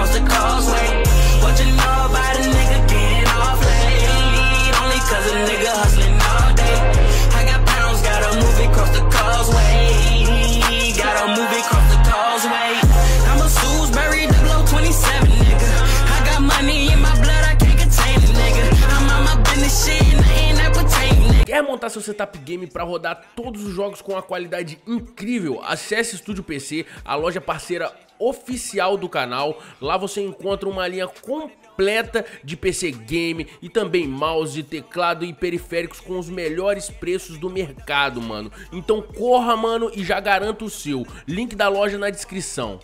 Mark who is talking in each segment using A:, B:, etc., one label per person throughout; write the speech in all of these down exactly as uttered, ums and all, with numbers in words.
A: cross the causeway. What you know about a nigga getting off late? Only cause a nigga hustling all day. I got pounds, gotta move it across the causeway. Gotta move it across the causeway. I'm a Salisbury double oh twenty-seven, nigga. I got money in my blood, I can't contain it, nigga. I'm on my business shit and I ain't that pertain, nigga.
B: Quer montar seu setup game para rodar todos os jogos com uma qualidade incrível? Acesse Estúdio P C, a loja parceira oficial do canal. Lá você encontra uma linha completa de P C game e também mouse, teclado e periféricos com os melhores preços do mercado, mano. Então corra, mano, e já garanta o seu. Link da loja na descrição.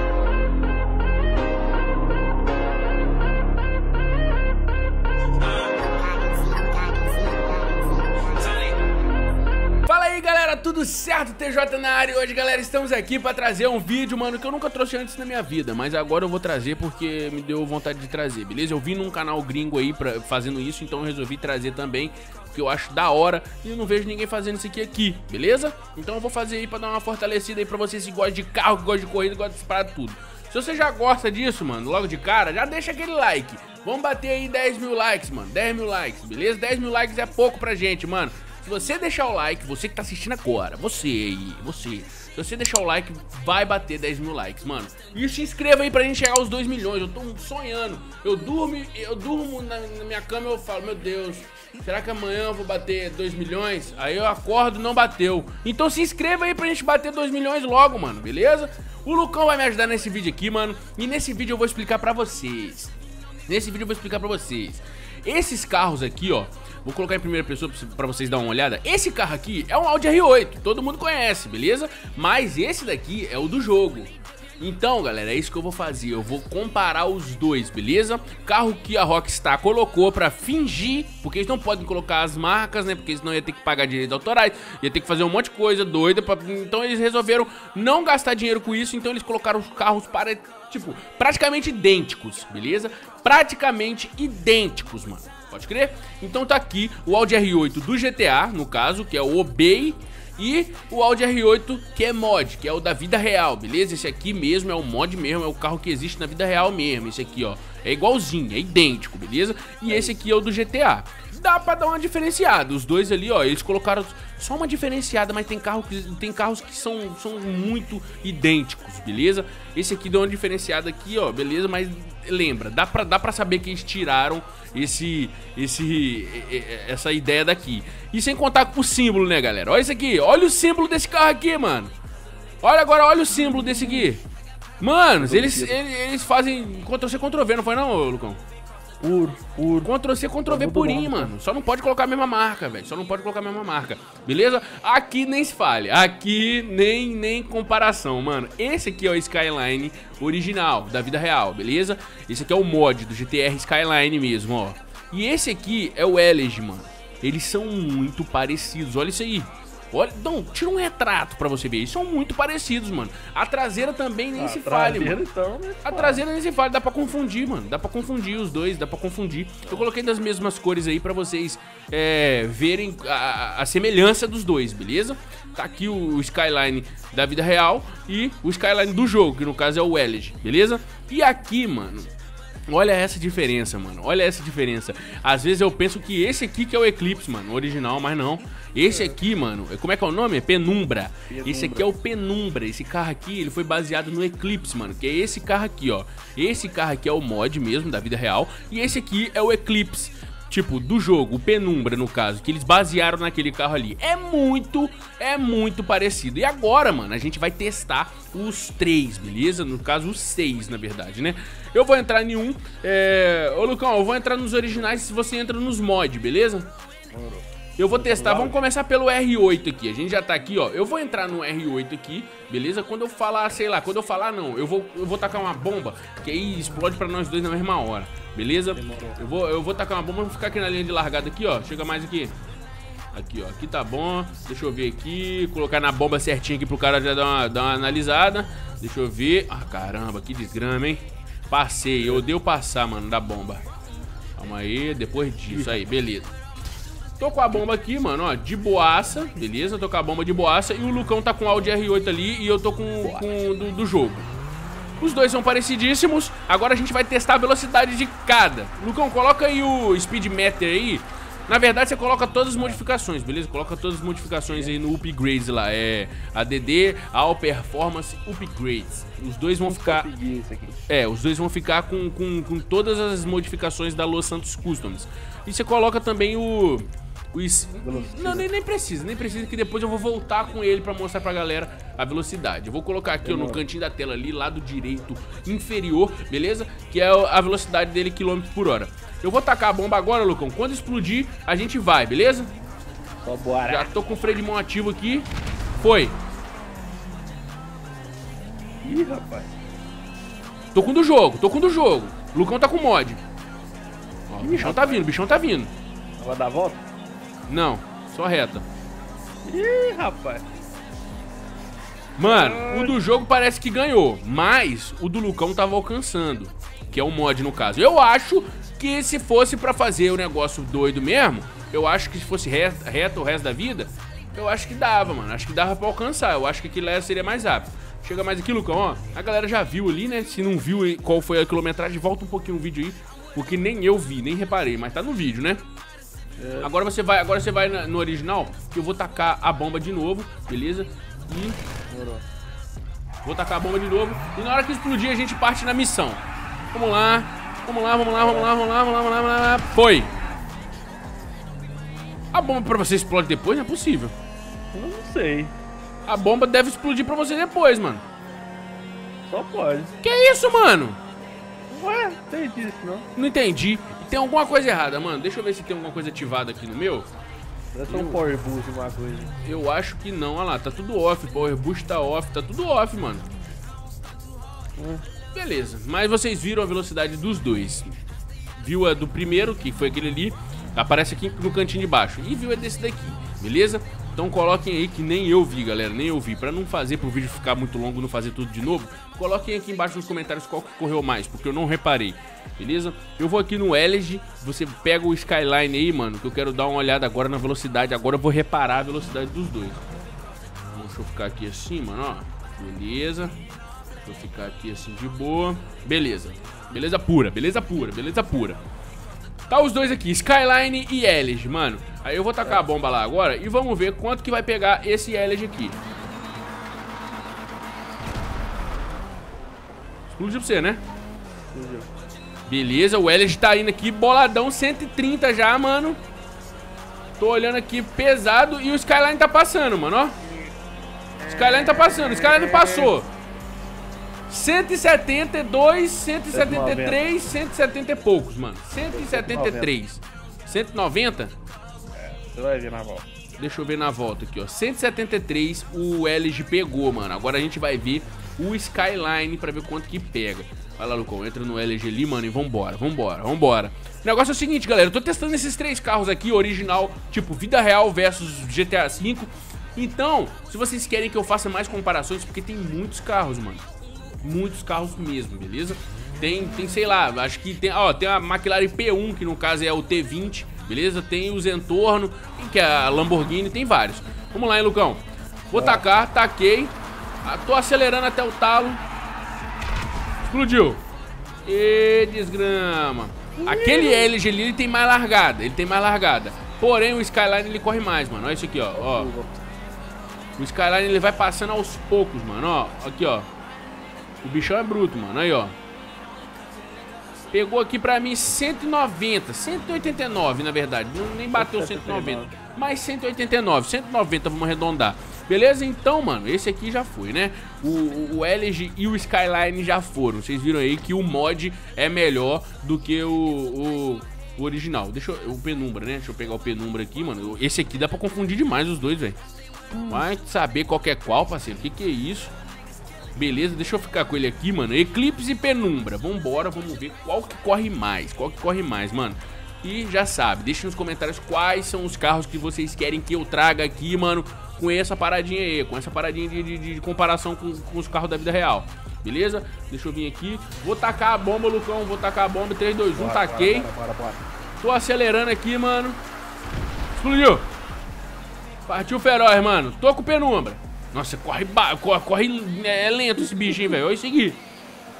B: Tudo certo, T J na área. E hoje, galera, estamos aqui pra trazer um vídeo, mano, que eu nunca trouxe antes na minha vida, mas agora eu vou trazer porque me deu vontade de trazer, beleza? Eu vi num canal gringo aí pra, fazendo isso, então eu resolvi trazer também, porque eu acho da hora e eu não vejo ninguém fazendo isso aqui aqui, beleza? Então eu vou fazer aí pra dar uma fortalecida aí pra vocês que gostam de carro, que gostam de corrida, que gostam de disparar tudo. Se você já gosta disso, mano, logo de cara, já deixa aquele like. Vamos bater aí dez mil likes, mano, dez mil likes, beleza? dez mil likes é pouco pra gente, mano. Se você deixar o like, você que tá assistindo agora, você aí, você, se você deixar o like, vai bater dez mil likes, mano. E se inscreva aí pra gente chegar aos dois milhões, eu tô sonhando. Eu durmo, eu durmo na, na minha cama e eu falo, meu Deus, será que amanhã eu vou bater dois milhões? Aí eu acordo, não bateu. Então se inscreva aí pra gente bater dois milhões logo, mano, beleza? O Lucão vai me ajudar nesse vídeo aqui, mano. E nesse vídeo eu vou explicar pra vocês. Nesse vídeo eu vou explicar pra vocês. Esses carros aqui, ó, vou colocar em primeira pessoa pra vocês darem uma olhada. Esse carro aqui é um Audi R oito, todo mundo conhece, beleza? Mas esse daqui é o do jogo. Então, galera, é isso que eu vou fazer. Eu vou comparar os dois, beleza? Carro que a Rockstar colocou pra fingir, porque eles não podem colocar as marcas, né? Porque senão ia ter que pagar direitos autorais, ia ter que fazer um monte de coisa doida pra... Então eles resolveram não gastar dinheiro com isso. Então eles colocaram os carros para, tipo, praticamente idênticos, beleza? Praticamente idênticos, mano. Pode crer? Então tá aqui o Audi R oito do G T A, no caso, que é o Obey. E o Audi R oito que é mod, que é o da vida real, beleza? Esse aqui mesmo é o mod mesmo, é o carro que existe na vida real mesmo. Esse aqui, ó, é igualzinho, é idêntico, beleza? E esse aqui é o do G T A. Dá pra dar uma diferenciada, os dois ali, ó, eles colocaram só uma diferenciada, mas tem, carro que, tem carros que são, são muito idênticos, beleza? Esse aqui deu uma diferenciada aqui, ó, beleza? Mas lembra, dá pra, dá pra saber que eles tiraram esse, esse, essa ideia daqui. E sem contar com o símbolo, né, galera? Olha isso aqui, olha o símbolo desse carro aqui, mano. Olha agora, olha o símbolo desse aqui. Mano, eles, eles, eles fazem Ctrl-C, Ctrl-V, não foi não, Lucão?
C: Puro, puro.
B: Ctrl-C, Ctrl-V purinho, mano. Só não pode colocar a mesma marca, velho. Só não pode colocar a mesma marca, beleza? Aqui nem se fale. Aqui nem, nem comparação, mano. Esse aqui é o Skyline original, da vida real, beleza? Esse aqui é o mod do G T R Skyline mesmo, ó. E esse aqui é o Elegy, mano. Eles são muito parecidos, olha isso aí. Olha, não, tira um retrato pra você ver. Eles são muito parecidos, mano. A traseira também nem a se fale, mano. Então, né? A traseira nem se fale, dá pra confundir, mano. Dá pra confundir os dois, dá pra confundir. Eu coloquei das mesmas cores aí pra vocês é, verem a, a semelhança dos dois, beleza? Tá aqui o, o Skyline da vida real e o Skyline do jogo, que no caso é o Elegy, beleza? E aqui, mano, olha essa diferença, mano. Olha essa diferença. Às vezes eu penso que esse aqui que é o Eclipse, mano, original, mas não. Esse aqui, mano, como é que é o nome? É Penumbra. Penumbra. Esse aqui é o Penumbra. Esse carro aqui, ele foi baseado no Eclipse, mano, que é esse carro aqui, ó. Esse carro aqui é o mod mesmo, da vida real. E esse aqui é o Eclipse, tipo, do jogo, o Penumbra, no caso, que eles basearam naquele carro ali. É muito, é muito parecido. E agora, mano, a gente vai testar os três, beleza? No caso, os seis, na verdade, né? Eu vou entrar em um. É... Ô, Lucão, eu vou entrar nos originais se você entra nos mods, beleza? Eu vou testar, vamos começar pelo R oito aqui. A gente já tá aqui, ó. Eu vou entrar no R oito aqui, beleza? Quando eu falar, sei lá, quando eu falar não, eu vou, eu vou tacar uma bomba, que aí explode pra nós dois na mesma hora, beleza? Eu vou, eu vou tacar uma bomba, vou ficar aqui na linha de largada aqui, ó. Chega mais aqui. Aqui, ó, aqui tá bom. Deixa eu ver aqui, colocar na bomba certinho aqui pro cara já dar uma, dar uma analisada. Deixa eu ver. Ah, caramba, que desgrama, hein? Passei, eu odeio passar, mano, da bomba. Calma aí, depois disso, aí, beleza. Tô com a bomba aqui, mano, ó, de boaça, beleza? Tô com a bomba de boaça e o Lucão tá com o Audi R oito ali e eu tô com, com do, do jogo. Os dois são parecidíssimos. Agora a gente vai testar a velocidade de cada. Lucão, coloca aí o Speed Meter aí. Na verdade, você coloca todas as modificações, beleza? Coloca todas as modificações aí no Upgrades lá. É A D D, All Performance, Upgrades. Os dois vão ficar... É, os dois vão ficar com, com, com todas as modificações da Los Santos Customs. E você coloca também o... o não, nem, nem precisa, nem precisa, que depois eu vou voltar com ele pra mostrar pra galera a velocidade. Eu vou colocar aqui ó, no cantinho da tela ali, lado direito inferior, beleza? Que é a velocidade dele, quilômetros por hora. Eu vou tacar a bomba agora, Lucão. Quando explodir, a gente vai, beleza?
C: Bora.
B: Já tô com o freio de mão ativo aqui. Foi.
C: Ih, rapaz.
B: Tô com o do jogo, tô com o do jogo. O Lucão tá com mod. Ó, o bichão tá vindo, o bichão tá vindo.
C: Vai dar a volta?
B: Não, só reta.
C: Ih, rapaz.
B: Mano, o do jogo parece que ganhou, mas o do Lucão tava alcançando, que é o mod no caso. Eu acho que se fosse pra fazer o negócio doido mesmo, eu acho que se fosse reta, reta o resto da vida, eu acho que dava, mano. Acho que dava pra alcançar, eu acho que aquilo seria mais rápido. Chega mais aqui, Lucão, ó. A galera já viu ali, né? Se não viu qual foi a quilometragem, volta um pouquinho o vídeo aí, porque nem eu vi, nem reparei, mas tá no vídeo, né? É. Agora você vai, agora você vai no original, que eu vou tacar a bomba de novo, beleza? E vou tacar a bomba de novo. E na hora que explodir, a gente parte na missão. Vamos lá, vamos lá, vamos lá, vamos lá, vamos lá, vamos lá, vamos lá, vamos lá. Foi. A bomba pra você explode depois não é possível.
C: Eu não sei.
B: A bomba deve explodir pra você depois, mano.
C: Só pode.
B: Que isso, mano?
C: Ué, não entendi isso não.
B: Não entendi. Tem alguma coisa errada, mano. Deixa eu ver se tem alguma coisa ativada aqui no meu.
C: Deve ser um Power Boost, alguma coisa.
B: Eu acho que não, olha lá, tá tudo off. Power Boost tá off, tá tudo off, mano. Hum. Beleza, mas vocês viram a velocidade dos dois. Viu a do primeiro, que foi aquele ali, aparece aqui no cantinho de baixo. E viu a desse daqui, beleza? Então coloquem aí que nem eu vi, galera, nem eu vi. Pra não fazer pro vídeo ficar muito longo, não fazer tudo de novo, coloquem aqui embaixo nos comentários qual que correu mais, porque eu não reparei, beleza? Eu vou aqui no L G, você pega o Skyline aí, mano, que eu quero dar uma olhada agora na velocidade. Agora eu vou reparar a velocidade dos dois. Deixa eu ficar aqui assim, mano, ó. Beleza. Deixa eu ficar aqui assim de boa. Beleza. Beleza pura, beleza pura, beleza pura. Tá os dois aqui, Skyline e L G, mano. Aí eu vou tacar a bomba lá agora e vamos ver quanto que vai pegar esse L G aqui. Explodiu pra você, né?
C: Explodiu.
B: Beleza, o L G tá indo aqui boladão, cento e trinta já, mano. Tô olhando aqui pesado e o Skyline tá passando, mano, ó. Skyline tá passando, o Skyline passou. cento e setenta e dois, cento e setenta e três, cento e setenta e poucos, mano. cento e setenta e três. cento e noventa?
C: É, você vai ver na volta.
B: Deixa eu ver na volta aqui, ó. cento e setenta e três o L G pegou, mano. Agora a gente vai ver o Skyline pra ver quanto que pega. Vai lá, Lucão, entra no L G ali, mano, e vambora, vambora, vambora. O negócio é o seguinte, galera, eu tô testando esses três carros aqui, original, tipo, vida real versus G T A cinco. Então, se vocês querem que eu faça mais comparações, porque tem muitos carros, mano. Muitos carros mesmo, beleza? Tem, tem, sei lá, acho que tem, ó, tem a McLaren P um, que no caso é o T vinte, beleza? Tem os Entorno, que é a Lamborghini, tem vários. Vamos lá, hein, Lucão? Vou tacar, taquei. Tô acelerando até o talo. Explodiu. E desgrama. Aquele L G ali, ele tem mais largada, ele tem mais largada. Porém, o Skyline, ele corre mais, mano. Olha isso aqui, ó, ó. O Skyline, ele vai passando aos poucos, mano, ó. Aqui, ó. O bichão é bruto, mano. Aí, ó. Pegou aqui pra mim cento e noventa. cento e oitenta e nove, na verdade. Não, nem bateu cento e noventa. Mas cento e oitenta e nove. cento e noventa, vamos arredondar. Beleza? Então, mano, esse aqui já foi, né? O, o, o L G e o Skyline já foram. Vocês viram aí que o mod é melhor do que o, o, o original. Deixa eu... O Penumbra, né? Deixa eu pegar o Penumbra aqui, mano. Esse aqui dá pra confundir demais os dois, velho. Vai saber qual que é qual, parceiro. O que que é isso? Beleza, deixa eu ficar com ele aqui, mano. Eclipse e Penumbra. Vambora, vamos ver qual que corre mais. Qual que corre mais, mano. E já sabe, deixa nos comentários quais são os carros que vocês querem que eu traga aqui, mano, com essa paradinha aí, com essa paradinha de, de, de comparação com, com os carros da vida real. Beleza? Deixa eu vir aqui. Vou tacar a bomba, Lucão. Vou tacar a bomba. três, dois, um, bora, taquei. Bora, bora, bora, bora. Tô acelerando aqui, mano. Explodiu. Partiu feroz, mano. Tô com o Penumbra. Nossa, corre, corre, corre é lento esse bichinho, velho. Olha isso aqui.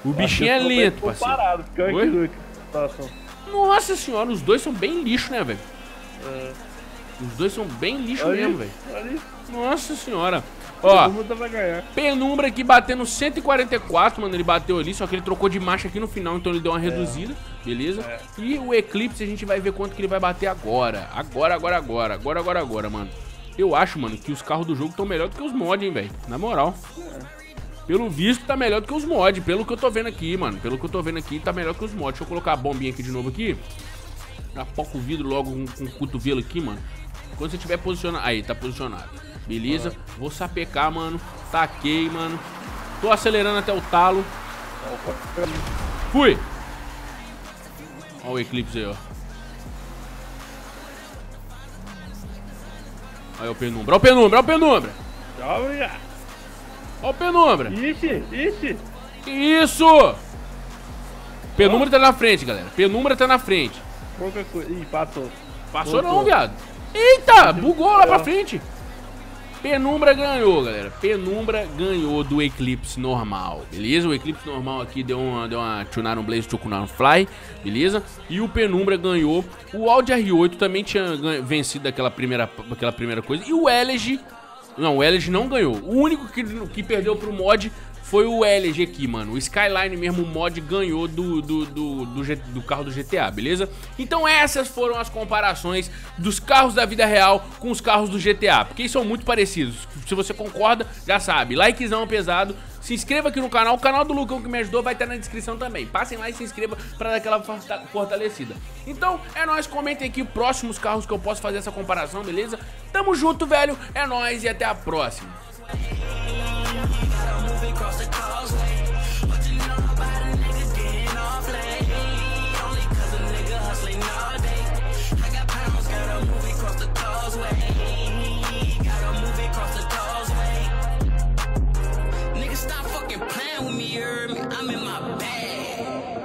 B: O bichinho é lento,
C: Ficou
B: parceiro.
C: parado, ficou
B: Oi?
C: aqui, Luke. Situação.
B: Nossa senhora, os dois são bem lixo, né, velho?
C: É.
B: Os dois são bem lixo
C: Olha
B: mesmo,
C: isso,
B: velho.
C: olha isso.
B: Nossa senhora. Ó,
C: Todo mundo vai ganhar.
B: Penumbra aqui batendo cento e quarenta e quatro, mano, ele bateu ali, só que ele trocou de marcha aqui no final, então ele deu uma reduzida, beleza?
C: É.
B: E o Eclipse a gente vai ver quanto que ele vai bater agora. Agora, agora, agora, agora, agora, agora, mano. Eu acho, mano, que os carros do jogo estão melhor do que os mods, hein, velho. Na moral. Pelo visto, tá melhor do que os mods, pelo que eu tô vendo aqui, mano. Pelo que eu tô vendo aqui, tá melhor que os mods. Deixa eu colocar a bombinha aqui de novo aqui. Apoca o vidro logo com, com o cotovelo aqui, mano. Quando você tiver posicionado... Aí, tá posicionado. Beleza? Vou sapecar, mano. Taquei, mano. Tô acelerando até o talo. Fui! Ó o Eclipse aí, ó. Aí o Penumbra. Ó o Penumbra, ó o Penumbra.
C: Tchau, obrigado.
B: Ó o Penumbra.
C: Ixi, ixi.
B: Que isso? Penumbra tá na frente, galera. Penumbra tá na frente.
C: Pouca coisa. Ih, passou.
B: Passou
C: Voltou.
B: não, viado. Eita, bugou lá pra frente. Penumbra ganhou, galera. Penumbra ganhou do Eclipse normal, beleza? O Eclipse normal aqui deu uma, deu uma tunar um Blaze, tunar um Fly, beleza? E o Penumbra ganhou. O Audi R oito também tinha ganho, vencido aquela primeira, aquela primeira coisa. E o Elegy... Não, o Elegy não ganhou. O único que, que perdeu pro mod foi o Elegy aqui, mano. O Skyline mesmo, o mod ganhou do, do, do, do, G, do carro do G T A, beleza? Então essas foram as comparações dos carros da vida real com os carros do G T A, porque eles são muito parecidos. Se você concorda, já sabe. Likezão pesado. Se inscreva aqui no canal. O canal do Lucão que me ajudou vai estar na descrição também. Passem lá e se inscreva pra dar aquela fortalecida. Então, é nóis. Comentem aqui próximos carros que eu posso fazer essa comparação, beleza? Tamo junto, velho. É nóis e até a próxima.
A: Across the causeway, what you know about a nigga getting off late? Only cause a nigga hustling all day. I got pounds, gotta move across the causeway. Gotta move across the causeway. Nigga, stop fucking playing with me, you heard me? I'm in